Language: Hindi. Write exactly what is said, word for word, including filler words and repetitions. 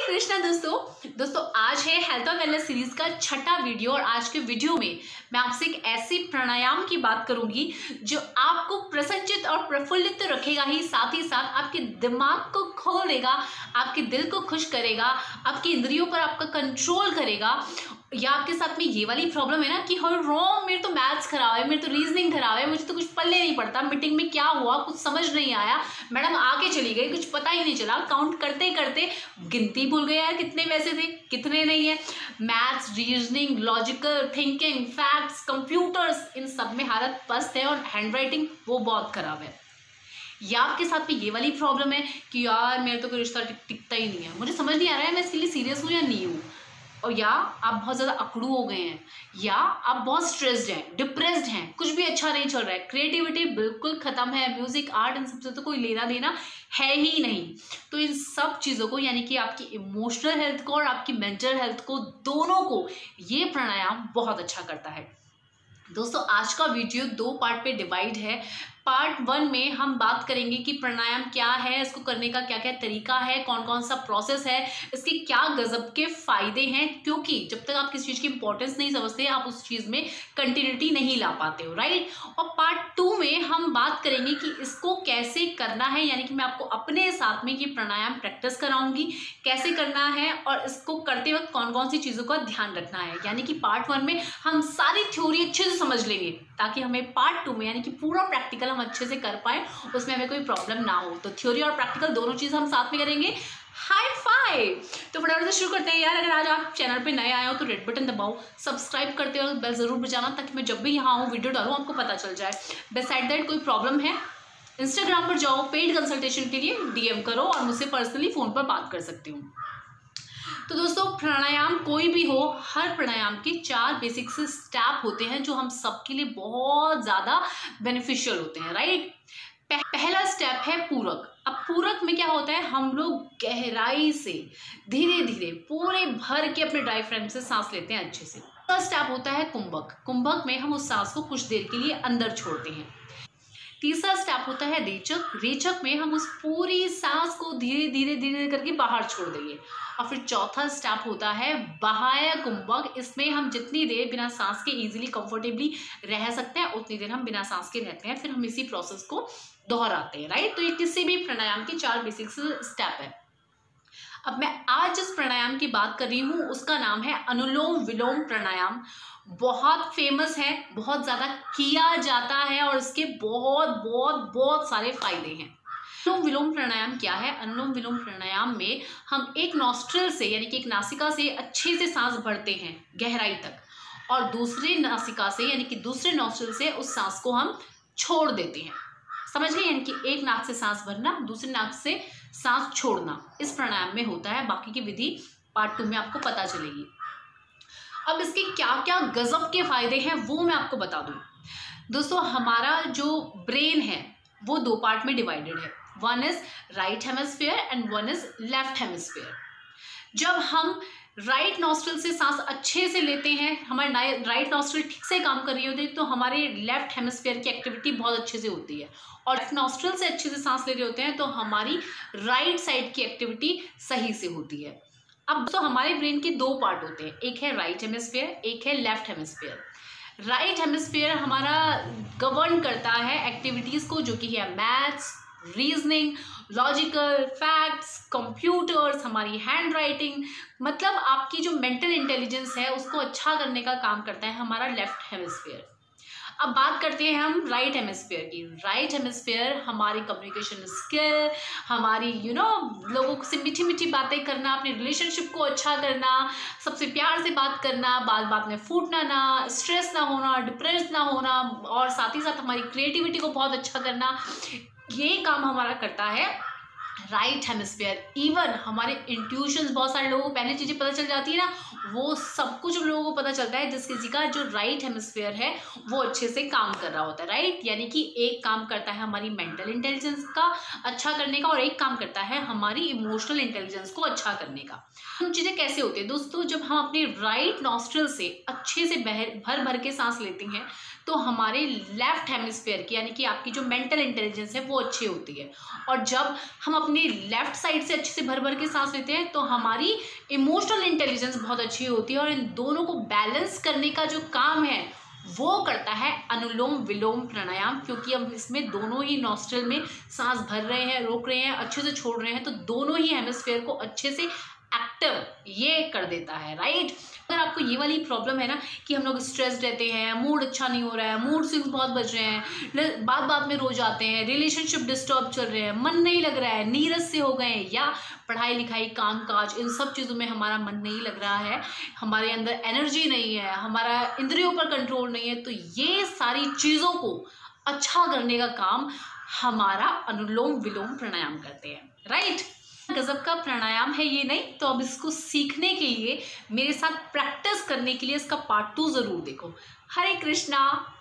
कृष्णा दोस्तों दोस्तों आज है हेल्थ और वेलनेस सीरीज का छठा वीडियो और आज के वीडियो में मैं आपसे एक ऐसे प्राणायाम की बात करूंगी जो आपको प्रसन्नचित और प्रफुल्लित तो रखेगा ही, साथ ही साथ आपके दिमाग को खोलेगा, आपके दिल को खुश करेगा, आपकी इंद्रियों पर आपका कंट्रोल करेगा। या आपके साथ में ये वाली प्रॉब्लम है ना कि हर रॉन्ग, मेरे तो मैथ्स खराब है, मेरे तो रीजनिंग खराब है, मुझे तो कुछ पल्ले नहीं पड़ता, मीटिंग में क्या हुआ कुछ समझ नहीं आया, मैडम आके चली गई, कुछ पता ही नहीं चला, काउंट करते करते गिनती भूल गए यार कितने पैसे थे कितने नहीं है। Maths, reasoning, logical thinking, facts, computers, इन सब में हालत पस्त है और हैंड राइटिंग वो बहुत खराब है। या आपके साथ में ये वाली प्रॉब्लम है कि यार मेरे तो कोई रिश्ता टिकता ही नहीं है, मुझे समझ नहीं आ रहा है मैं इसके लिए सीरियस हूँ या नहीं हूँ। और या आप बहुत ज़्यादा अकड़ू हो गए हैं, या आप बहुत स्ट्रेस्ड हैं, डिप्रेस्ड हैं, कुछ भी अच्छा नहीं चल रहा है, क्रिएटिविटी बिल्कुल ख़त्म है, म्यूज़िक, आर्ट, इन सबसे तो कोई लेना देना है ही नहीं। तो इन सब चीज़ों को यानी कि आपकी इमोशनल हेल्थ को और आपकी मेंटल हेल्थ को, दोनों को ये प्राणायाम बहुत अच्छा करता है। दोस्तों आज का वीडियो दो पार्ट पे डिवाइड है। पार्ट वन में हम बात करेंगे कि प्राणायाम क्या है, इसको करने का क्या क्या तरीका है, कौन कौन सा प्रोसेस है, इसके क्या गजब के फायदे हैं, क्योंकि जब तक आप किसी चीज़ की इंपॉर्टेंस नहीं समझते आप उस चीज़ में कंटिन्यूटी नहीं ला पाते हो, राइट। और पार्ट टू में हम बात करेंगे कि इसको कैसे करना है, यानी कि मैं आपको अपने साथ में ये प्राणायाम प्रैक्टिस कराऊंगी, कैसे करना है और इसको करते वक्त कौन कौन सी चीज़ों का ध्यान रखना है। यानी कि पार्ट वन में हम सारी थ्योरी अच्छे से समझ लेंगे ताकि हमें पार्ट टू में यानी कि पूरा प्रैक्टिकल हम अच्छे से कर पाए, उसमें हमें कोई प्रॉब्लम ना हो। तो थ्योरी और प्रैक्टिकल दोनों चीज़ हम साथ में करेंगे। High five. तो फटाफट से शुरू करते हैं यार। अगर आज आप चैनल पे नए आए हो तो रेड बटन दबाओ, सब्सक्राइब करते हो, बेल जरूर बजाना ताकि मैं जब भी यहाँ आऊँ वीडियो डालूँ आपको पता चल जाए। बिसाइड दैट कोई प्रॉब्लम है इंस्टाग्राम पर जाओ, पेड कंसल्टेशन के लिए डीएम करो और मुझसे पर्सनली फ़ोन पर बात कर सकती हूँ। तो दोस्तों प्राणायाम कोई भी हो, हर प्राणायाम के चार बेसिक से स्टेप होते हैं जो हम सबके लिए बहुत ज़्यादा बेनिफिशियल होते हैं, राइट। पहला स्टेप है पूरक। अब पूरक में क्या होता है, हम लोग गहराई से धीरे धीरे पूरे भर के अपने डायफ्राम से सांस लेते हैं अच्छे से। दूसरा स्टेप होता है कुंभक। कुंभक में हम उस सांस को कुछ देर के लिए अंदर छोड़ते हैं। तीसरा स्टेप होता है रेचक। रेचक में हम उस पूरी सांस को धीरे धीरे धीरे करके बाहर छोड़ देंगे। और फिर चौथा स्टेप होता है बाह्य कुंभक। इसमें हम जितनी देर बिना सांस के इजीली कंफर्टेबली रह सकते हैं उतनी देर हम बिना सांस के रहते हैं, फिर हम इसी प्रोसेस को दोहराते हैं, राइट। तो ये किसी भी प्राणायाम के चार बेसिक स्टेप है। अब मैं आज जिस प्राणायाम की बात कर रही हूँ उसका नाम है अनुलोम विलोम प्राणायाम। बहुत फेमस है, बहुत ज़्यादा किया जाता है और इसके बहुत बहुत बहुत सारे फायदे हैं। अनुलोम विलोम प्राणायाम क्या है? अनुलोम विलोम प्राणायाम में हम एक नॉस्ट्रिल से यानी कि एक नासिका से अच्छे से सांस भरते हैं गहराई तक, और दूसरे नासिका से यानी कि दूसरे नॉस्ट्रिल से उस सांस को हम छोड़ देते हैं। समझ गए? यानी कि एक नाक से सांस भरना, दूसरे नाक से सांस छोड़ना इस प्राणायाम में होता है। बाकी की विधि पार्ट टू में आपको पता चलेगी। अब इसके क्या क्या गजब के फायदे हैं वो मैं आपको बता दूं। दोस्तों हमारा जो ब्रेन है वो दो पार्ट में डिवाइडेड है। One is right hemisphere and one is left hemisphere. जब हम राइट नॉस्ट्रल से सांस अच्छे से लेते हैं, हमारे राइट नॉस्ट्रल ठीक से काम कर रही होती है, तो हमारे लेफ्ट हेमिस्फीयर की एक्टिविटी बहुत अच्छे से होती है। और लेफ्ट नॉस्ट्रल से अच्छे से सांस ले रहे होते हैं तो हमारी राइट साइड की एक्टिविटी सही से होती है। अब तो हमारे ब्रेन के दो पार्ट होते हैं, एक है राइट हेमिस्फीयर, एक है लेफ्ट हेमिस्फीयर। राइट हेमिस्फीयर हमारा गवर्न करता है एक्टिविटीज़ को, जो कि है maths, reasoning, logical, facts, computers, हमारी हैंड राइटिंग, मतलब आपकी जो मेंटल इंटेलिजेंस है उसको अच्छा करने का काम करता है हमारा लेफ्ट हेमिस्फीयर। अब बात करते हैं हम राइट हेमिस्फीयर की। राइट हेमिस्फीयर हमारी कम्युनिकेशन स्किल, हमारी यू नो लोगों से मीठी मीठी बातें करना, अपने रिलेशनशिप को अच्छा करना, सबसे प्यार से बात करना, बात बात में फूटना ना, स्ट्रेस ना होना, डिप्रेस ना होना, और साथ ही साथ हमारी क्रिएटिविटी को बहुत अच्छा करना, ये काम हमारा करता है राइट हेमिस्फीयर। इवन हमारे इंट्यूशंस, बहुत सारे लोगों को पहले चीज़ें पता चल जाती है ना, वो सब कुछ लोगों को पता चलता है जिस किसी का जो राइट हेमिस्फीयर है वो अच्छे से काम कर रहा होता है, राइट। यानी कि एक काम करता है हमारी मेंटल इंटेलिजेंस का अच्छा करने का और एक काम करता है हमारी इमोशनल इंटेलिजेंस को अच्छा करने का। हम चीज़ें कैसे होती है दोस्तों, जब हम अपने राइट नॉस्ट्रल से अच्छे से बहर भर भर के सांस लेते हैं तो हमारे लेफ्ट हेमिस्फीयर की यानी कि आपकी जो मेंटल इंटेलिजेंस है वो अच्छी होती है। और जब हम अपने अपने लेफ्ट साइड से अच्छे से भर भर के सांस लेते हैं तो हमारी इमोशनल इंटेलिजेंस बहुत अच्छी होती है, और इन दोनों को बैलेंस करने का जो काम है वो करता है अनुलोम विलोम प्राणायाम। क्योंकि हम इसमें दोनों ही नॉस्ट्रल में सांस भर रहे हैं, रोक रहे हैं, अच्छे से छोड़ रहे हैं, तो दोनों ही हेमिस्फेयर को अच्छे से एक्टिव ये कर देता है, राइट। अगर आपको ये वाली प्रॉब्लम है ना कि हम लोग स्ट्रेस रहते हैं, मूड अच्छा नहीं हो रहा है, मूड स्विंग्स बहुत बज रहे हैं, बात बात में रो जाते हैं, रिलेशनशिप डिस्टर्ब चल रहे हैं, मन नहीं लग रहा है, नीरस से हो गए हैं, या पढ़ाई लिखाई काम काज इन सब चीज़ों में हमारा मन नहीं लग रहा है, हमारे अंदर एनर्जी नहीं है, हमारा इंद्रियों पर कंट्रोल नहीं है, तो ये सारी चीज़ों को अच्छा करने का काम हमारा अनुलोम विलोम प्राणायाम करते हैं, राइट। गजब का प्राणायाम है ये, नहीं तो अब इसको सीखने के लिए मेरे साथ प्रैक्टिस करने के लिए इसका पार्ट टू जरूर देखो। हरे कृष्णा।